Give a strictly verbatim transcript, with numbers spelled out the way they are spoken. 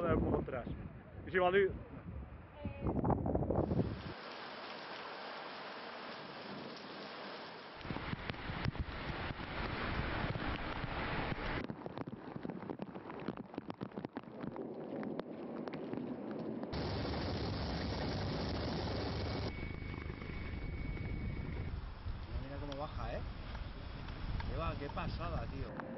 dar un poco atrás. Y si va a ir... Mira cómo baja, ¿eh? Qué va, qué pasada, tío.